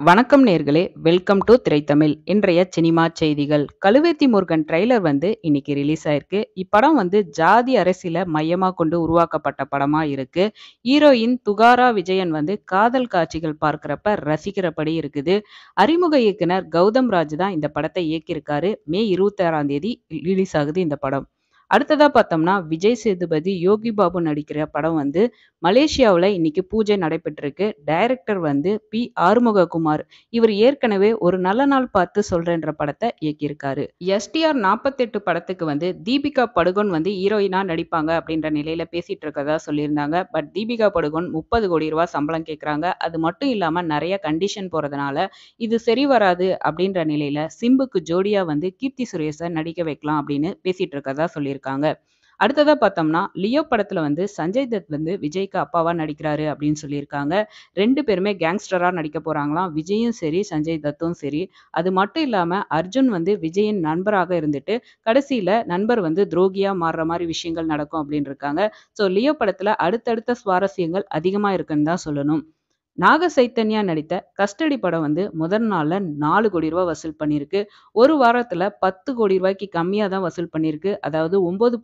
வணக்கம் நேர்களே, welcome to திரைத்தமிழ். இன்றைய சினிமா செய்திகள். கழுவேத்தி முருகன் ட்ரெய்லர் இன்னைக்கு ரிலீஸ் ஆயிருக்கு. இப்படம் ஜாதி அரசியல மையமா கொண்டு உருவாக்கப்பட்ட படமா இருக்கு. ஹீரோயின் துகாரா விஜயன் காதல் காட்சிகள் பார்க்கிறப்ப ரசிக்கிறபடி இருக்குது. அறிமுக இயக்குனர் கௌதம் ராஜ் தான் இந்த படத்தை இயக்கியிருக்காரு. மே 26ஆம் தேதி ரிலீஸ் ஆகுது இந்த படம். அடுத்ததா பார்த்தோம்னா, விஜய் சேதுபதி, யோகி பாபு நடிக்கிற படம் மலேசியாவுல இன்னைக்கு பூஜை நடைபெற்றிருக்கு. Director B. ஆறுமுககுமார். இவர் ஏற்கனவே ஒரு நல்ல நாள் பார்த்து சொல்றேன்ற படத்தை இயக்கியிருக்காரு. எஸ்டிஆர் 48 படத்துக்கு தீபிகா படுகோன் ஹீரோயினா நடிப்பாங்க அப்படின்ற நிலையில பேசிட்டு இருக்கதா சொல்லியிருந்தாங்க. பட் தீபிகா படுகோன் 30 கோடி ரூபாய் சம்பளம் கேட்கறாங்க. அது மட்டும் இல்லாம நிறைய கண்டிஷன் போறதுனால இது சரி வராது அப்படின்ற நிலையில சிம்புக்கு ஜோடியா கீர்த்தி சுரேஷை நடிக்க வைக்கலாம் அப்படின்னு பேசிட்டு இருக்கதா சொல்லியிருக்காங்க. அடுத்ததா பார்த்தோம்னா, லியோ படத்துல சஞ்சய் தத் விஜய்க்கு அப்பாவா நடிக்கிறாரு அப்படின்னு சொல்லியிருக்காங்க. 2 பேருமே கேங்ஸ்டரா நடிக்க போறாங்களாம். விஜயும் சரி, சஞ்சய் தத்தும் சரி. அது மட்டும் இல்லாம அர்ஜுன் விஜயின் நண்பராக இருந்துட்டு கடைசியில நண்பர் துரோகியா மாறுற மாதிரி விஷயங்கள் நடக்கும் அப்படின்னு இருக்காங்க. ஸோ லியோ படத்துல அடுத்தடுத்த சுவாரஸ்யங்கள் அதிகமா இருக்குன்னு தான் சொல்லணும். நாக சைத்தன்யா நடித்த கஸ்டடி படம் முதல் நாள்ல 4 கோடி ரூபாய் வசூல் பண்ணியிருக்கு. ஒரு வாரத்துல 10 கோடி ரூபாய்க்கு கம்மியா தான் வசூல் பண்ணியிருக்கு. அதாவது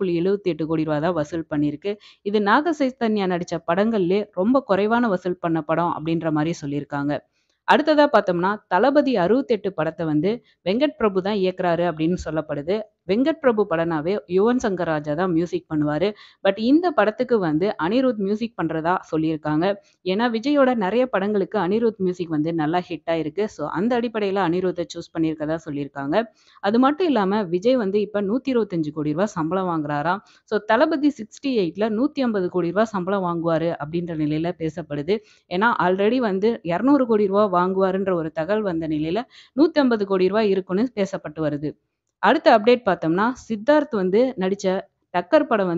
9.78 கோடி ரூபாய் தான் வசூல் பண்ணியிருக்கு. இது நாக சைத்தன்யா நடிச்ச படங்கள்லயே ரொம்ப குறைவான வசூல் பண்ண படம் அப்படின்ற மாதிரி சொல்லியிருக்காங்க. அடுத்ததா பார்த்தோம்னா, தளபதி 68 படத்தை வெங்கட் பிரபு தான் இயக்குறாரு அப்படின்னு சொல்லப்படுது. வெங்கட் பிரபு படம்னாவே யுவன் சங்கர் ராஜா தான் மியூசிக் பண்ணுவாரு. பட் இந்த படத்துக்கு அனிருத் மியூசிக் பண்றதா சொல்லியிருக்காங்க. ஏன்னா விஜயோட நிறைய படங்களுக்கு அனிருத் மியூசிக் நல்லா ஹிட் ஆயிருக்கு. ஸோ அந்த அடிப்படையில் அனிருத்தை சூஸ் பண்ணியிருக்கதா சொல்லியிருக்காங்க. அது மட்டும் இல்லாம விஜய் இப்ப 125 கோடி ரூபாய் சம்பளம் வாங்குறாராம். ஸோ தளபதி 68ல 150 கோடி ரூபாய் சம்பளம் வாங்குவாரு அப்படின்ற நிலையில பேசப்படுது. ஏன்னா ஆல்ரெடி 200 கோடி ரூபாய் வாங்குவாருன்ற ஒரு தகவல் வந்த நிலையில 150 கோடி ரூபாய் இருக்குன்னு பேசப்பட்டு வருது. அடுத்த அப்டேட் பார்த்தோம்னா, சித்தார்த் நடிச்ச டக்கர் படம்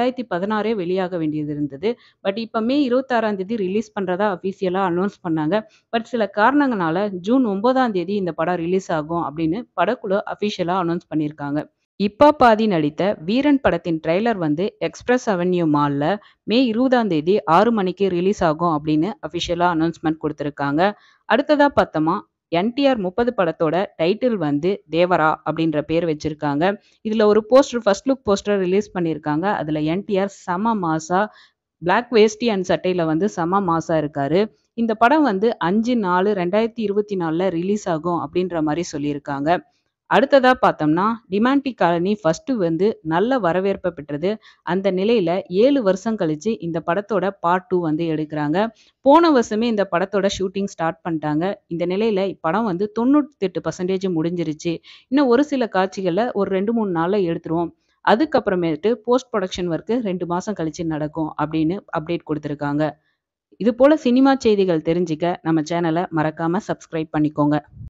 2016 வெளியாக வேண்டியது இருந்தது. பட் இப்ப மே 26ஆம் தேதி ரிலீஸ் பண்றதா அஃபிஷியலா அனௌன்ஸ் பண்ணாங்க. பட் சில காரணங்களால ஜூன் 9ஆம் தேதி இந்த படம் ரிலீஸ் ஆகும் அப்படின்னு படக்குழு அஃபிஷியலா அனௌன்ஸ் பண்ணியிருக்காங்க. இப்பா பாதி நடித்த வீரன் படத்தின் ட்ரெய்லர் எக்ஸ்பிரஸ் அவென்யூ மால்ல மே 20ஆம் தேதி 6 மணிக்கு ரிலீஸ் ஆகும் அப்படின்னு அஃபிஷியலா அனௌன்ஸ்மெண்ட் கொடுத்துருக்காங்க. அடுத்ததா பார்த்தோமா, என்டிஆர் 30 படத்தோட டைட்டில் தேவரா அப்படின்ற பேர் வச்சிருக்காங்க. இதுல ஒரு poster, first look poster release பண்ணியிருக்காங்க. அதுல என்டிஆர் செம மாசா பிளாக் வேஷ்டி அண்ட் சட்டையில செம மாசா இருக்காரு. இந்த படம் 5/4/2024 ரிலீஸ் ஆகும் அப்படின்ற மாதிரி சொல்லியிருக்காங்க. அடுத்ததா பார்த்தோம்னா, டிமாண்டி காலனி ஃபர்ஸ்ட் நல்ல வரவேற்பை பெற்றது. அந்த நிலையில 7 வருஷம் கழிச்சு இந்த படத்தோட பார்ட் 2 எடுக்குறாங்க. போன வருஷமே இந்த படத்தோட ஷூட்டிங் ஸ்டார்ட் பண்ணிட்டாங்க. இந்த நிலையில இப்படம் 98% முடிஞ்சிருச்சு. இன்னும் ஒரு சில காட்சிகள ஒரு 2, 3 நாள்ல எடுத்துருவோம். அதுக்கப்புறமேட்டு போஸ்ட் புரொடக்ஷன் ஒர்க் 2 மாசம் கழிச்சு நடக்கும் அப்படின்னு அப்டேட் கொடுத்துருக்காங்க. இது போல சினிமா செய்திகள் தெரிஞ்சுக்க நம்ம சேனலை மறக்காம சப்ஸ்கிரைப் பண்ணிக்கோங்க.